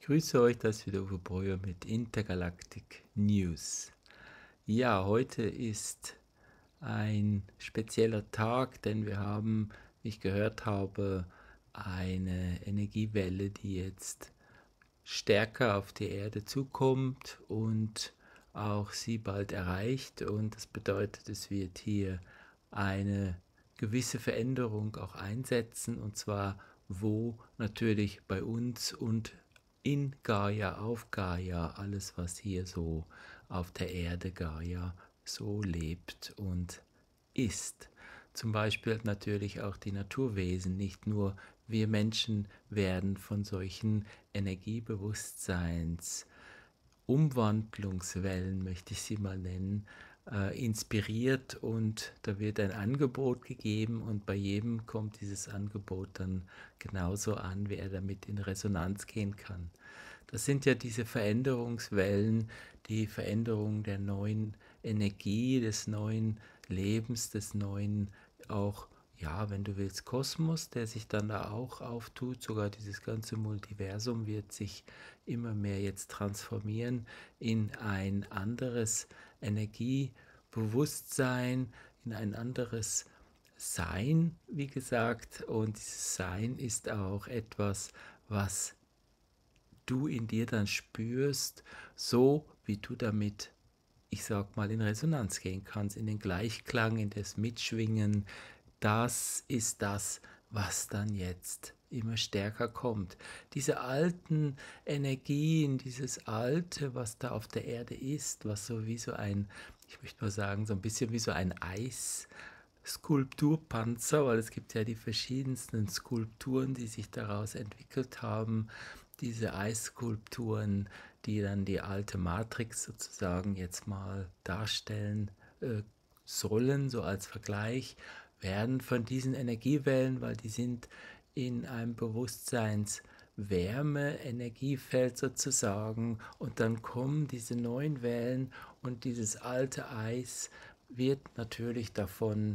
Grüße euch, das ist wieder Uwe Breuer mit Intergalactic News. Ja, heute ist ein spezieller Tag, denn wir haben, wie ich gehört habe, eine Energiewelle, die jetzt stärker auf die Erde zukommt und auch sie bald erreicht. Und das bedeutet, es wird hier eine gewisse Veränderung auch einsetzen, und zwar wo natürlich bei uns und in Gaia, auf Gaia, alles was hier so auf der Erde Gaia so lebt und ist. Zum Beispiel natürlich auch die Naturwesen, nicht nur wir Menschen werden von solchen Energiebewusstseins, Umwandlungswellen, möchte ich sie mal nennen, inspiriert, und da wird ein Angebot gegeben und bei jedem kommt dieses Angebot dann genauso an, wie er damit in Resonanz gehen kann. Das sind ja diese Veränderungswellen, die Veränderung der neuen Energie, des neuen Lebens, des neuen auch, ja, wenn du willst, Kosmos, der sich dann da auch auftut. Sogar dieses ganze Multiversum wird sich immer mehr jetzt transformieren in ein anderes Energiebewusstsein, in ein anderes Sein, wie gesagt. Und dieses Sein ist auch etwas, was du in dir dann spürst, so wie du damit, ich sag mal, in Resonanz gehen kannst, in den Gleichklang, in das Mitschwingen. Das ist das, was dann jetzt immer stärker kommt. Diese alten Energien, dieses Alte, was da auf der Erde ist, was so wie so ein, ich möchte mal sagen, so ein bisschen wie so ein Eisskulpturpanzer, weil es gibt ja die verschiedensten Skulpturen, die sich daraus entwickelt haben, diese Eisskulpturen, die dann die alte Matrix sozusagen jetzt mal darstellen sollen, so als Vergleich, werden von diesen Energiewellen, weil die sind in einem Bewusstseinswärme-Energiefeld sozusagen, und dann kommen diese neuen Wellen und dieses alte Eis wird natürlich davon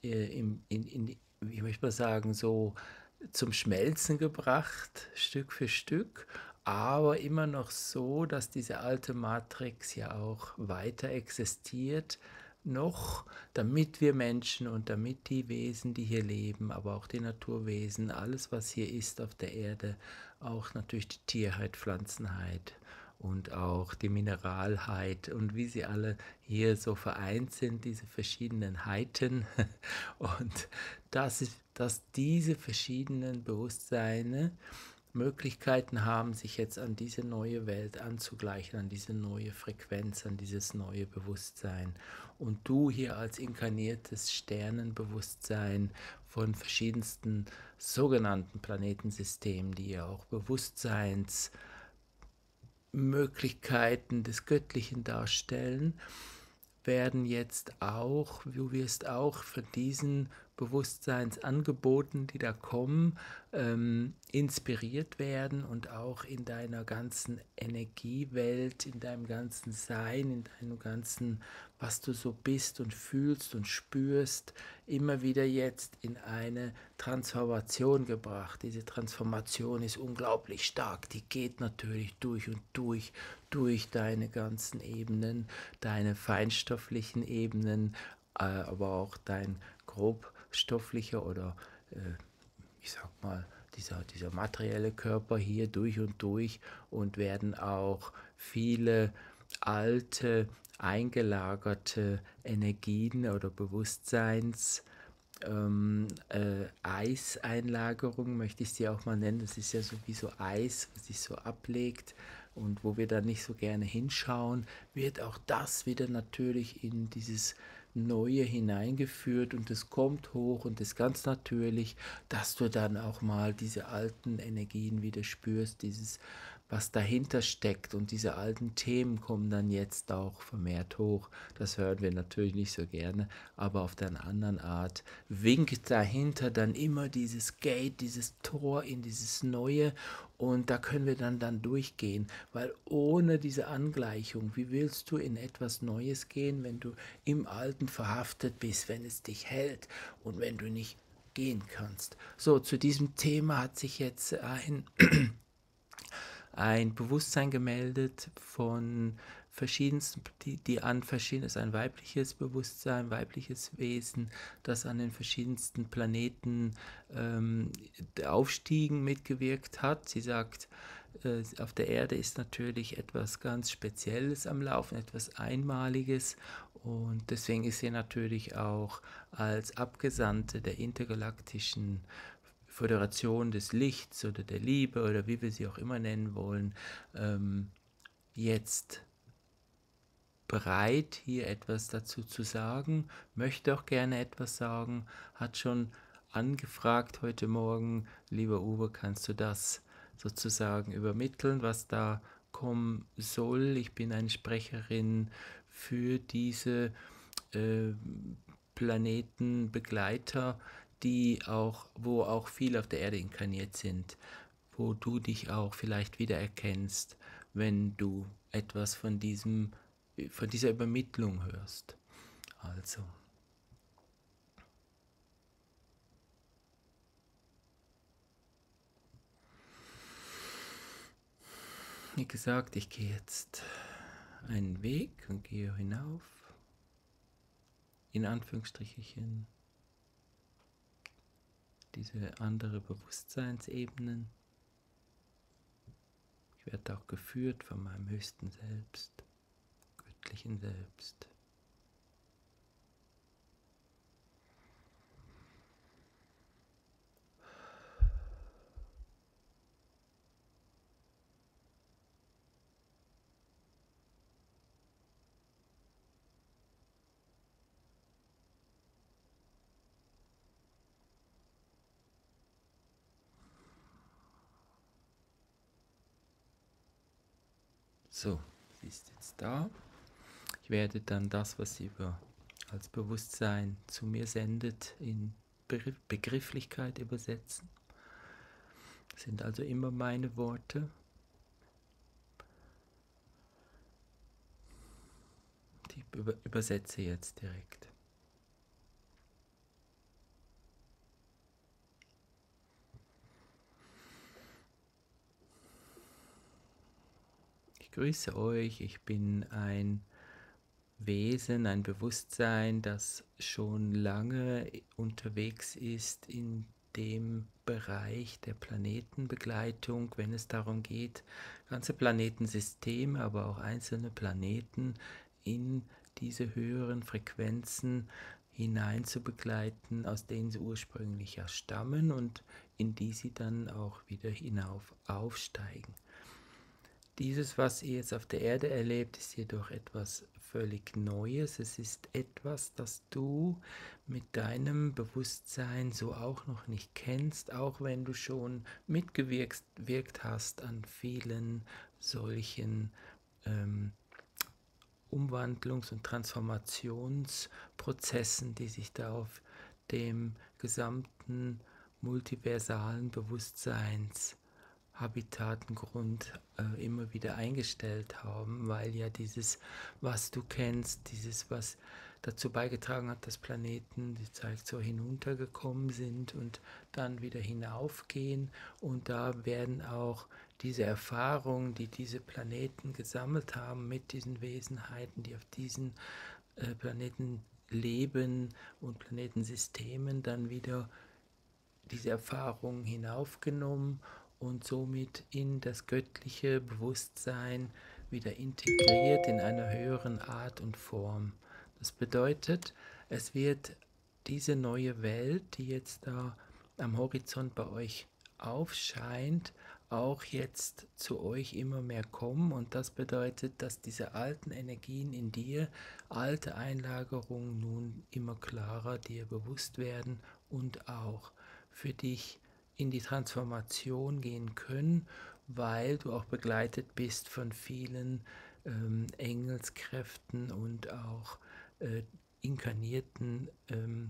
ich möchte mal sagen, so zum Schmelzen gebracht, Stück für Stück, aber immer noch so, dass diese alte Matrix ja auch weiter existiert, noch, damit wir Menschen und damit die Wesen, die hier leben, aber auch die Naturwesen, alles, was hier ist auf der Erde, auch natürlich die Tierheit, Pflanzenheit und auch die Mineralheit und wie sie alle hier so vereint sind, diese verschiedenen Heiten. Und dass diese verschiedenen Bewusstseine Möglichkeiten haben, sich jetzt an diese neue Welt anzugleichen, an diese neue Frequenz, an dieses neue Bewusstsein. Und du hier als inkarniertes Sternenbewusstsein von verschiedensten sogenannten Planetensystemen, die ja auch Bewusstseinsmöglichkeiten des Göttlichen darstellen, werden jetzt auch, du wirst auch von diesen Bewusstseinsangeboten, die da kommen, inspiriert werden und auch in deiner ganzen Energiewelt, in deinem ganzen Sein, in deinem ganzen, was du so bist und fühlst und spürst, immer wieder jetzt in eine Transformation gebracht. Diese Transformation ist unglaublich stark, die geht natürlich durch und durch deine ganzen Ebenen, deine feinstofflichen Ebenen, aber auch dein grobstofflicher oder ich sag mal, dieser materielle Körper hier durch und durch, und werden auch viele alte, eingelagerte Energien oder Bewusstseins Eiseinlagerung, möchte ich sie auch mal nennen. Das ist ja so wie so Eis, was sich so ablegt und wo wir dann nicht so gerne hinschauen, wird auch das wieder natürlich in dieses Neue hineingeführt, und es kommt hoch und ist ganz natürlich, dass du dann auch mal diese alten Energien wieder spürst, dieses, was dahinter steckt, und diese alten Themen kommen dann jetzt auch vermehrt hoch. Das hören wir natürlich nicht so gerne, aber auf der anderen Art winkt dahinter dann immer dieses Gate, dieses Tor in dieses Neue, und da können wir dann durchgehen, weil ohne diese Angleichung, wie willst du in etwas Neues gehen, wenn du im Alten verhaftet bist, wenn es dich hält und wenn du nicht gehen kannst. So, zu diesem Thema hat sich jetzt ein Bewusstsein gemeldet von verschiedensten, die an verschiedenes, ein weibliches Bewusstsein, weibliches Wesen, das an den verschiedensten Planeten Aufstiegen mitgewirkt hat. Sie sagt, auf der Erde ist natürlich etwas ganz Spezielles am Laufen, etwas Einmaliges, und deswegen ist sie natürlich auch als Abgesandte der intergalaktischen Föderation des Lichts oder der Liebe oder wie wir sie auch immer nennen wollen, jetzt bereit, hier etwas dazu zu sagen, möchte auch gerne etwas sagen, hat schon angefragt heute Morgen: lieber Uwe, kannst du das sozusagen übermitteln, was da kommen soll? Ich bin eine Sprecherin für diese äh, Planetenbegleiter, wo auch viele auf der Erde inkarniert sind, wo du dich auch vielleicht wiedererkennst, wenn du etwas von dieser Übermittlung hörst. Also, wie gesagt, ich gehe jetzt einen Weg und gehe hinauf, in Anführungsstrichen, diese andere Bewusstseinsebenen. Ich werde auch geführt von meinem höchsten Selbst, göttlichen Selbst. So, sie ist jetzt da. Ich werde dann das, was sie als Bewusstsein zu mir sendet, in Begrifflichkeit übersetzen. Das sind also immer meine Worte. Ich übersetze jetzt direkt. Ich grüße euch, ich bin ein Wesen, ein Bewusstsein, das schon lange unterwegs ist in dem Bereich der Planetenbegleitung, wenn es darum geht, ganze Planetensysteme, aber auch einzelne Planeten in diese höheren Frequenzen hinein zu begleiten, aus denen sie ursprünglich ja stammen und in die sie dann auch wieder hinauf aufsteigen. Dieses, was ihr jetzt auf der Erde erlebt, ist jedoch etwas völlig Neues. Es ist etwas, das du mit deinem Bewusstsein so auch noch nicht kennst, auch wenn du schon mitgewirkt hast an vielen solchen Umwandlungs- und Transformationsprozessen, die sich da auf dem gesamten multiversalen Bewusstseins Habitatengrund immer wieder eingestellt haben, weil ja dieses, was du kennst, dieses, was dazu beigetragen hat, dass Planeten die Zeit so hinuntergekommen sind und dann wieder hinaufgehen, und da werden auch diese Erfahrungen, die diese Planeten gesammelt haben mit diesen Wesenheiten, die auf diesen Planeten leben und Planetensystemen, dann wieder diese Erfahrungen hinaufgenommen und somit in das göttliche Bewusstsein wieder integriert in einer höheren Art und Form. Das bedeutet, es wird diese neue Welt, die jetzt da am Horizont bei euch aufscheint, auch jetzt zu euch immer mehr kommen, und das bedeutet, dass diese alten Energien in dir, alte Einlagerungen nun immer klarer dir bewusst werden und auch für dich in die Transformation gehen können, weil du auch begleitet bist von vielen Engelskräften und auch inkarnierten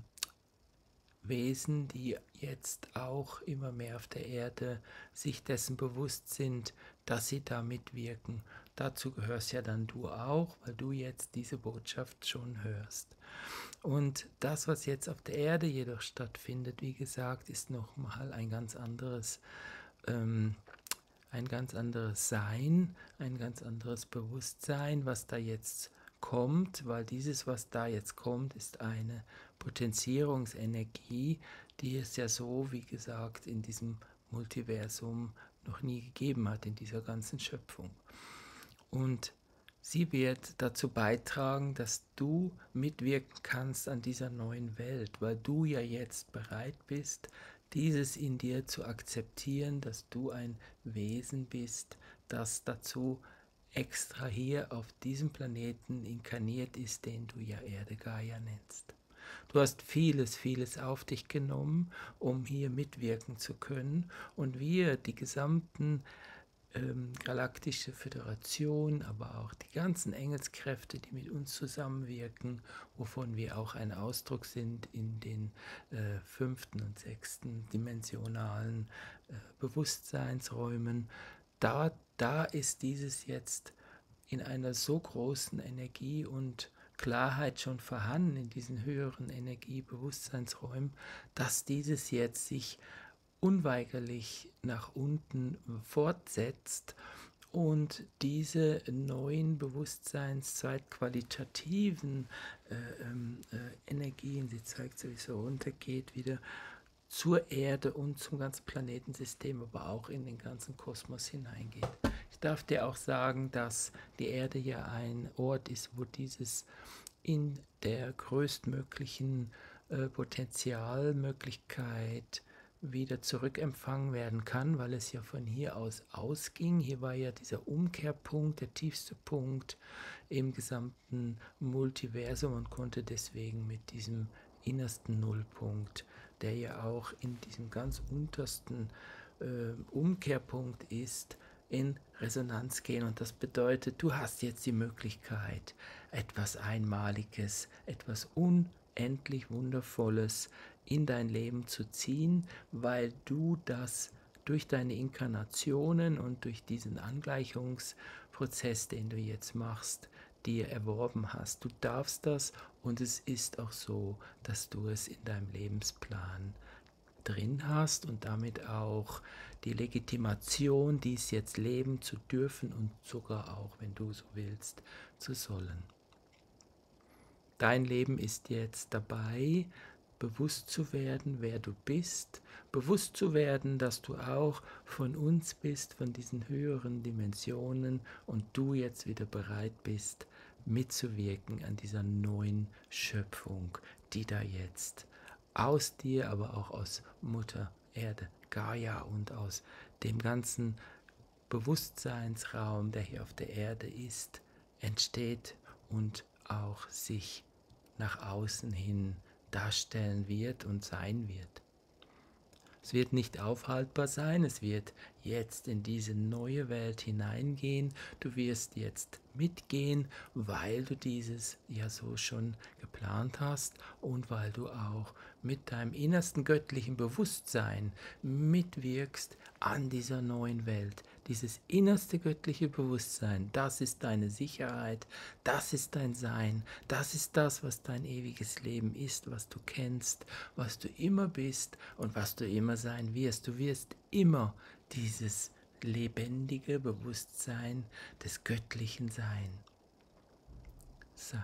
Wesen, die jetzt auch immer mehr auf der Erde sich dessen bewusst sind, dass sie da mitwirken. Dazu gehörst ja dann du auch, weil du jetzt diese Botschaft schon hörst. Und das, was jetzt auf der Erde jedoch stattfindet, wie gesagt, ist nochmal ein ganz anderes ein ganz anderes Sein, ein ganz anderes Bewusstsein, was da jetzt kommt, weil dieses, was da jetzt kommt, ist eine Potenzierungsenergie, die es ja so, wie gesagt, in diesem Multiversum noch nie gegeben hat, in dieser ganzen Schöpfung. Und sie wird dazu beitragen, dass du mitwirken kannst an dieser neuen Welt, weil du ja jetzt bereit bist, dieses in dir zu akzeptieren, dass du ein Wesen bist, das dazu extra hier auf diesem Planeten inkarniert ist, den du ja Erde Gaia nennst. Du hast vieles, vieles auf dich genommen, um hier mitwirken zu können. Und wir, die gesamten galaktische Föderation, aber auch die ganzen Engelskräfte, die mit uns zusammenwirken, wovon wir auch ein Ausdruck sind in den fünften und sechsten dimensionalen Bewusstseinsräumen, da ist dieses jetzt in einer so großen Energie und Klarheit schon vorhanden in diesen höheren Energiebewusstseinsräumen, dass dieses jetzt sich unweigerlich nach unten fortsetzt und diese neuen Bewusstseinszeit-qualitativen Energien, sie zeigt sowieso runtergeht, wieder zur Erde und zum ganzen Planetensystem, aber auch in den ganzen Kosmos hineingeht. Ich darf dir auch sagen, dass die Erde ja ein Ort ist, wo dieses in der größtmöglichen Potenzialmöglichkeit wieder zurückempfangen werden kann, weil es ja von hier aus ausging. Hier war ja dieser Umkehrpunkt, der tiefste Punkt im gesamten Multiversum und konnte deswegen mit diesem innersten Nullpunkt, der ja auch in diesem ganz untersten Umkehrpunkt ist, in Resonanz gehen. Und das bedeutet, du hast jetzt die Möglichkeit, etwas Einmaliges, etwas unendlich Wundervolles in dein Leben zu ziehen, weil du das durch deine Inkarnationen und durch diesen Angleichungsprozess, den du jetzt machst, dir erworben hast. Du darfst das und es ist auch so, dass du es in deinem Lebensplan drin hast und damit auch die Legitimation, dies jetzt leben zu dürfen und sogar auch, wenn du so willst, zu sollen. Dein Leben ist jetzt dabei, bewusst zu werden, wer du bist, bewusst zu werden, dass du auch von uns bist, von diesen höheren Dimensionen und du jetzt wieder bereit bist, mitzuwirken an dieser neuen Schöpfung, die da jetzt aus dir, aber auch aus Mutter Erde, Gaia und aus dem ganzen Bewusstseinsraum, der hier auf der Erde ist, entsteht und auch sich nach außen hin darstellen wird und sein wird. Es wird nicht aufhaltbar sein, es wird jetzt in diese neue Welt hineingehen. Du wirst jetzt mitgehen, weil du dieses ja so schon geplant hast und weil du auch mit deinem innersten göttlichen Bewusstsein mitwirkst an dieser neuen Welt. Dieses innerste göttliche Bewusstsein, das ist deine Sicherheit, das ist dein Sein, das ist das, was dein ewiges Leben ist, was du kennst, was du immer bist und was du immer sein wirst. Du wirst immer dieses lebendige Bewusstsein des göttlichen Sein sein.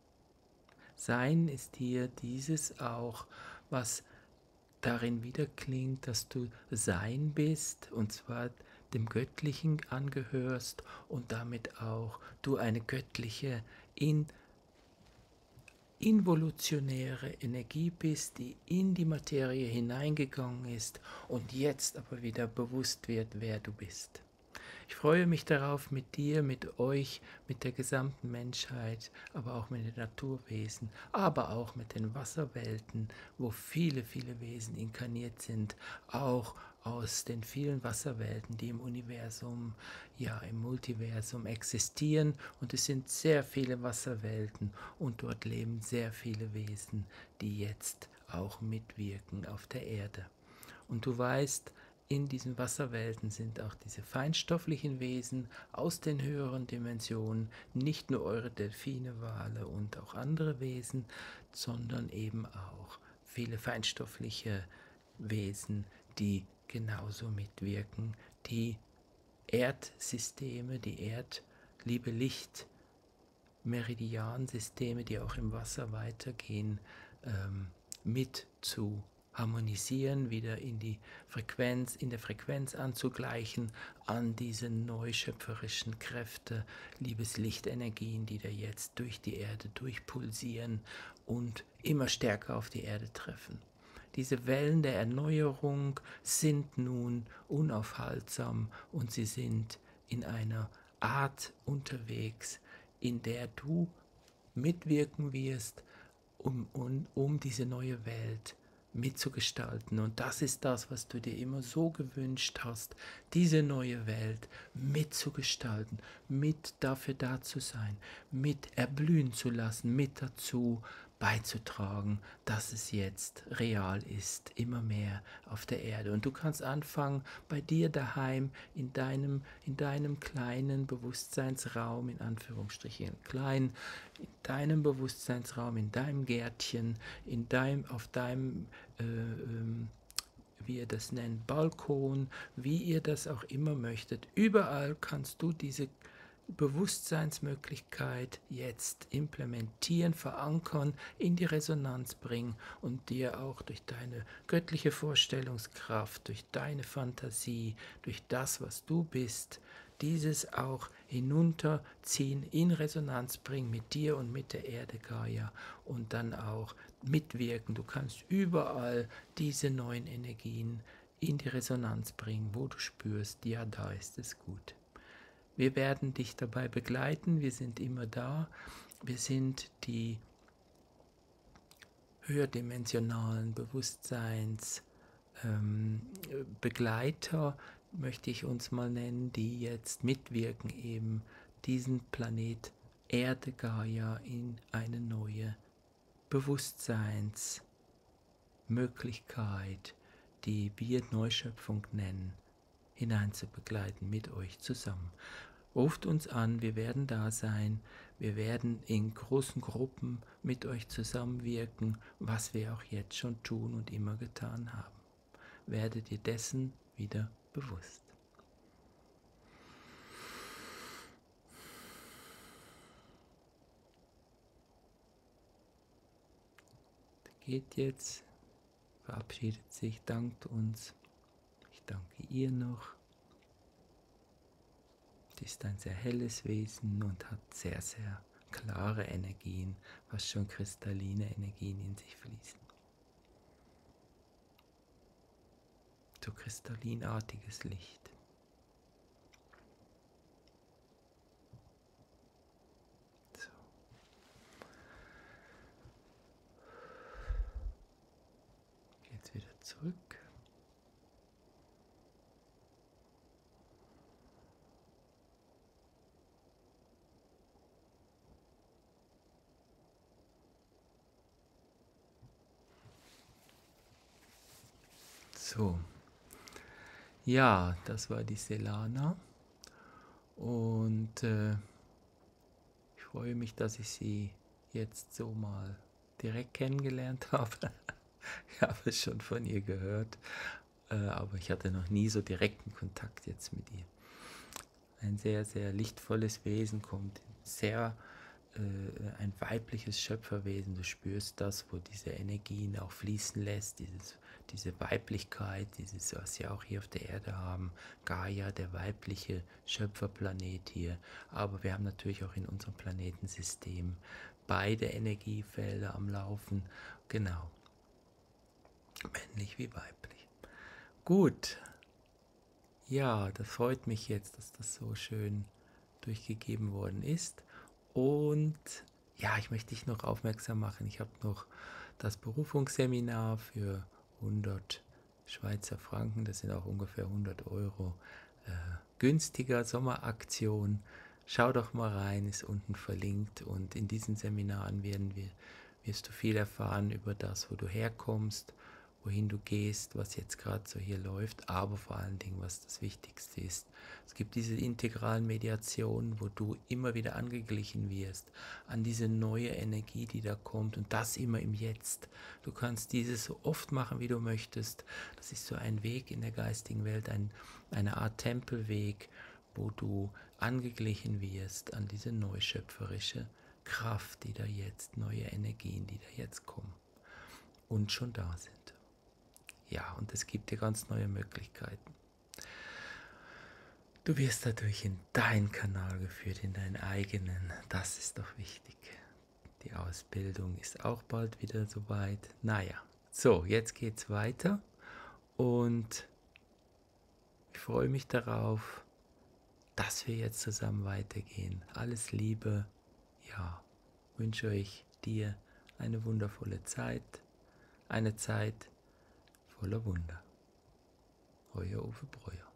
Sein ist hier dieses auch, was darin wiederklingt, dass du Sein bist, und zwar dem Göttlichen angehörst und damit auch du eine göttliche, involutionäre Energie bist, die in die Materie hineingegangen ist und jetzt aber wieder bewusst wird, wer du bist. Ich freue mich darauf, mit dir, mit euch, mit der gesamten Menschheit, aber auch mit den Naturwesen, aber auch mit den Wasserwelten, wo viele, viele Wesen inkarniert sind, auch aus den vielen Wasserwelten, die im Universum, ja im Multiversum existieren. Und es sind sehr viele Wasserwelten und dort leben sehr viele Wesen, die jetzt auch mitwirken auf der Erde. Und du weißt, in diesen Wasserwelten sind auch diese feinstofflichen Wesen aus den höheren Dimensionen, nicht nur eure Delfine, Wale und auch andere Wesen, sondern eben auch viele feinstoffliche Wesen, die genauso mitwirken, die Erdsysteme, die Erd-Liebe-Licht-Meridiansysteme, die auch im Wasser weitergehen, mit zu harmonisieren, wieder in der Frequenz anzugleichen, an diese neu schöpferischen Kräfte, Liebeslichtenergien, die da jetzt durch die Erde durchpulsieren und immer stärker auf die Erde treffen. Diese Wellen der Erneuerung sind nun unaufhaltsam und sie sind in einer Art unterwegs, in der du mitwirken wirst, um diese neue Welt mitzugestalten. Und das ist das, was du dir immer so gewünscht hast, diese neue Welt mitzugestalten, mit dafür da zu sein, mit erblühen zu lassen, mit dazu beizutragen, dass es jetzt real ist, immer mehr auf der Erde. Und du kannst anfangen, bei dir daheim, in deinem kleinen Bewusstseinsraum, in Anführungsstrichen klein, in deinem Bewusstseinsraum, in deinem Gärtchen, auf deinem, wie ihr das nennt, Balkon, wie ihr das auch immer möchtet. Überall kannst du diese Bewusstseinsmöglichkeit jetzt implementieren, verankern, in die Resonanz bringen und dir auch durch deine göttliche Vorstellungskraft, durch deine Fantasie, durch das, was du bist, dieses auch hinunterziehen, in Resonanz bringen mit dir und mit der Erde Gaia und dann auch mitwirken. Du kannst überall diese neuen Energien in die Resonanz bringen, wo du spürst, ja, da ist es gut. Wir werden dich dabei begleiten, wir sind immer da, wir sind die höherdimensionalen Bewusstseinsbegleiter, möchte ich uns mal nennen, die jetzt mitwirken, eben diesen Planet Erde Gaia in eine neue Bewusstseinsmöglichkeit, die wir Neuschöpfung nennen, hineinzubegleiten mit euch zusammen. Ruft uns an, wir werden da sein, wir werden in großen Gruppen mit euch zusammenwirken, was wir auch jetzt schon tun und immer getan haben. Werdet ihr dessen wieder bewusst. Geht jetzt, verabschiedet sich, dankt uns. Ich danke ihr noch. Sie ist ein sehr helles Wesen und hat sehr, sehr klare Energien, fast schon kristalline Energien in sich fließen. So kristallinartiges Licht. So. Jetzt wieder zurück. So, ja, das war die Selana und ich freue mich, dass ich sie jetzt so mal direkt kennengelernt habe. Ich habe es schon von ihr gehört, aber ich hatte noch nie so direkten Kontakt jetzt mit ihr. Ein sehr, sehr lichtvolles Wesen, kommt sehr ein weibliches Schöpferwesen. Du spürst das, wo diese Energien auch fließen lässt, diese Weiblichkeit, dieses, was wir auch hier auf der Erde haben. Gaia, der weibliche Schöpferplanet hier. Aber wir haben natürlich auch in unserem Planetensystem beide Energiefelder am Laufen. Genau. Männlich wie weiblich. Gut. Ja, das freut mich jetzt, dass das so schön durchgegeben worden ist. Und ja, ich möchte dich noch aufmerksam machen. Ich habe noch das Berufungsseminar für 100 Schweizer Franken, das sind auch ungefähr 100 Euro, günstiger Sommeraktion. Schau doch mal rein, ist unten verlinkt. Und in diesen Seminaren wirst du viel erfahren über das, wo du herkommst, wohin du gehst, was jetzt gerade so hier läuft, aber vor allen Dingen, was das Wichtigste ist. Es gibt diese integralen Mediationen, wo du immer wieder angeglichen wirst an diese neue Energie, die da kommt und das immer im Jetzt. Du kannst dieses so oft machen, wie du möchtest. Das ist so ein Weg in der geistigen Welt, eine Art Tempelweg, wo du angeglichen wirst an diese neuschöpferische Kraft, die da jetzt, neue Energien, die da jetzt kommen und schon da sind. Ja, und es gibt dir ganz neue Möglichkeiten. Du wirst dadurch in deinen Kanal geführt, in deinen eigenen. Das ist doch wichtig. Die Ausbildung ist auch bald wieder soweit. Naja, so, jetzt geht's weiter und ich freue mich darauf, dass wir jetzt zusammen weitergehen. Alles Liebe, ja, wünsche euch dir eine wundervolle Zeit, eine Zeit voller Wunder. Euer Uwe Breuer.